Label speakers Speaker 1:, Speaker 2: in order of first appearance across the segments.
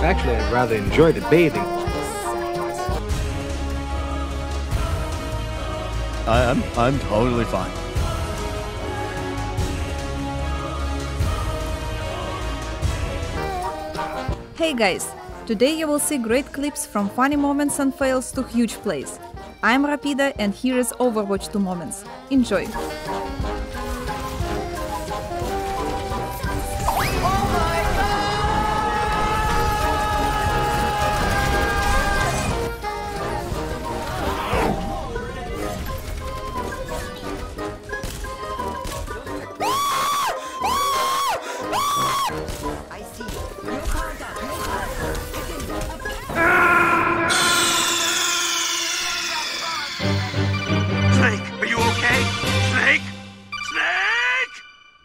Speaker 1: Actually, I'd rather enjoy the bathing.
Speaker 2: I'm totally fine.
Speaker 3: Hey guys! Today you will see great clips from funny moments and fails to huge plays. I'm Rapida and here is Overwatch 2 moments. Enjoy!
Speaker 4: Snake, are you okay? Snake? Snake!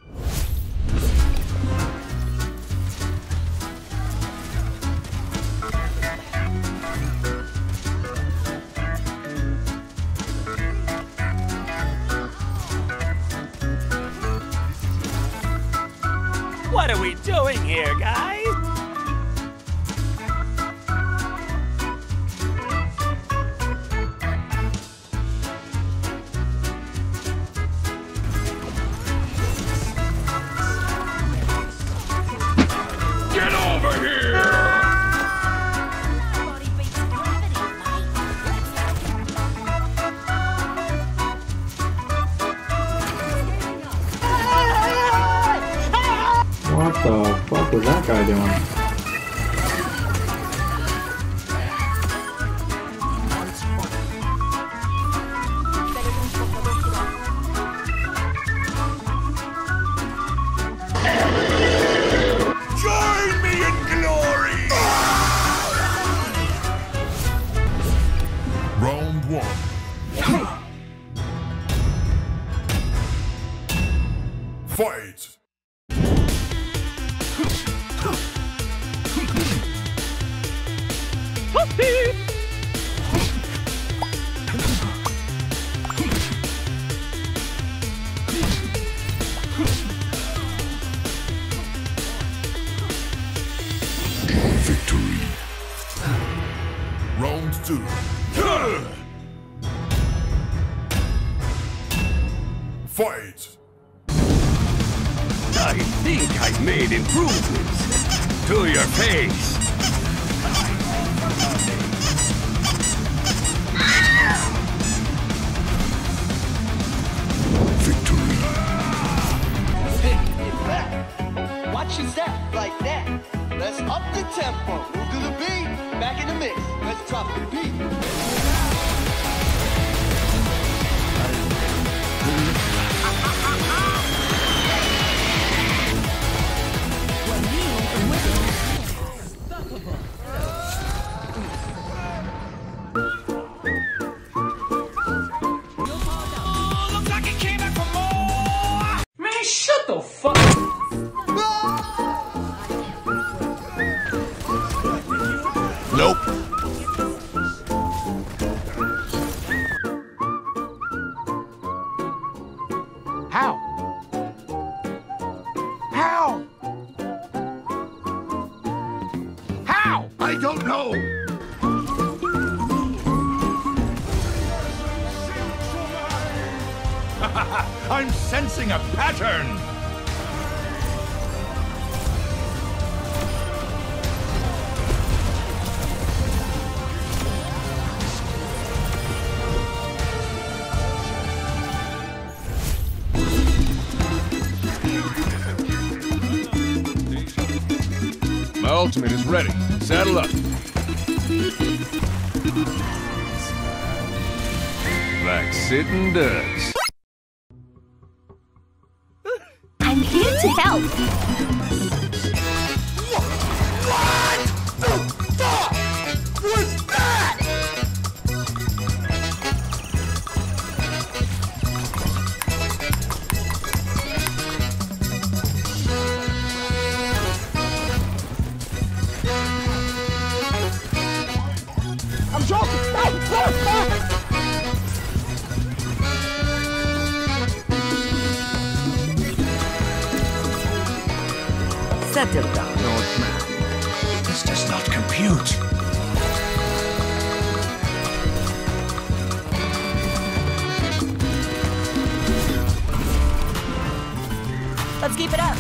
Speaker 4: What are we doing here, guys? Get over here!
Speaker 5: What the fuck was that guy doing?
Speaker 4: Join me in glory!
Speaker 6: Round one. Fight! Victory. Round two. Fight!
Speaker 4: I think I've made improvements to your face.
Speaker 6: Victory.
Speaker 7: Watch your step like that. Let's up the tempo. Move to the beat. Back in the mix. Let's drop the beat.
Speaker 4: Looks like it came back for more! Man, shut the fuck
Speaker 6: Nope.
Speaker 4: How? How? How?
Speaker 6: I don't know.
Speaker 4: I'm sensing a pattern!
Speaker 6: My ultimate is ready. Saddle up. Like sitting ducks.
Speaker 8: I'm here to help.
Speaker 7: I'm joking.
Speaker 4: Settle down, old man. This does not huge.
Speaker 8: Let's keep it up.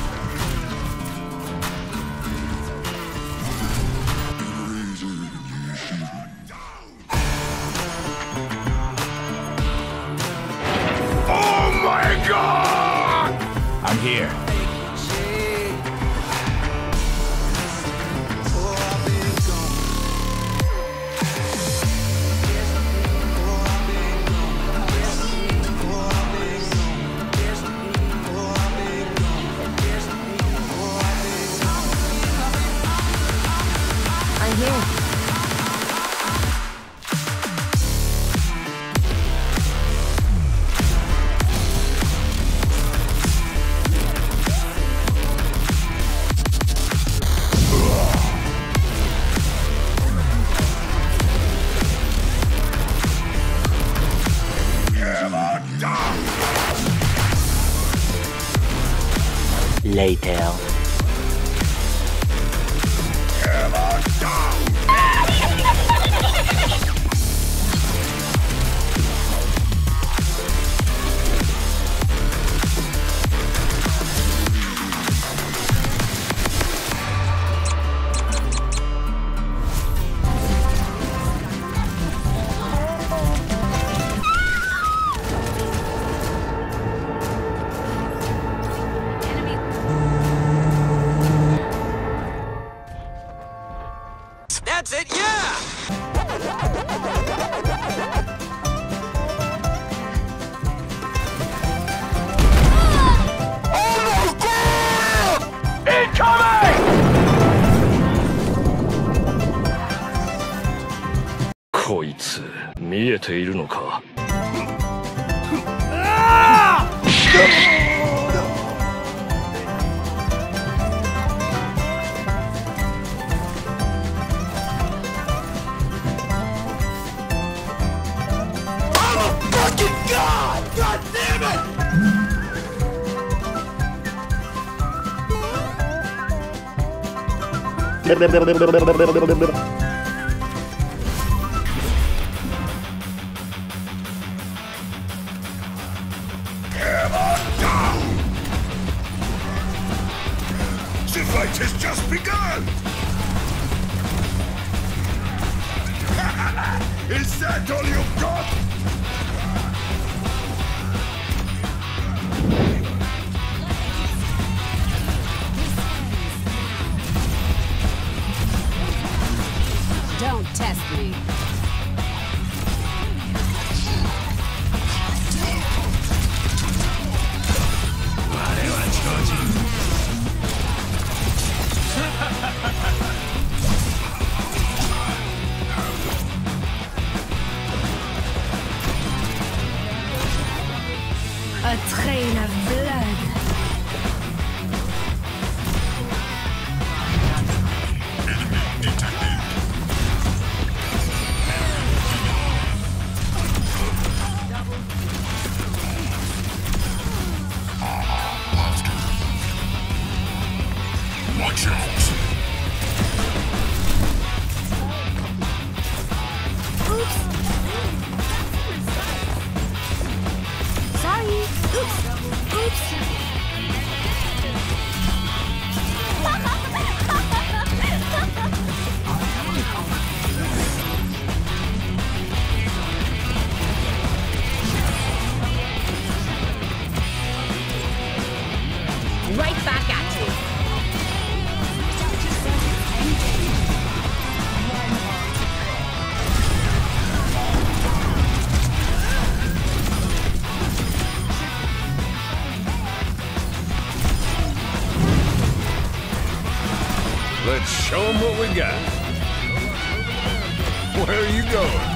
Speaker 4: Oh my God!
Speaker 6: I'm here.
Speaker 8: I'm here.
Speaker 9: Later.
Speaker 7: That's it, yeah!
Speaker 4: Incoming! こいつ見えているのか?
Speaker 7: God! God damn it!
Speaker 4: The fight has just begun! Is that all you've got?
Speaker 8: Don't test me. A train of blood.
Speaker 4: Watch out!
Speaker 8: Sorry. Oops. Oops. Right back at you.
Speaker 6: Let's show them what we got. Where are you going?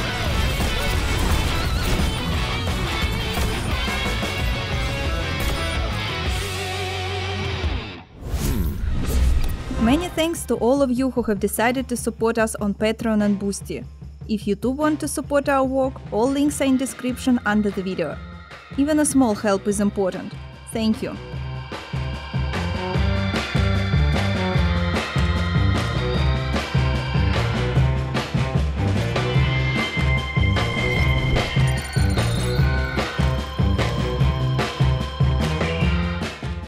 Speaker 3: Many thanks to all of you who have decided to support us on Patreon and Boosty. If you too want to support our work, all links are in description under the video. Even a small help is important. Thank you.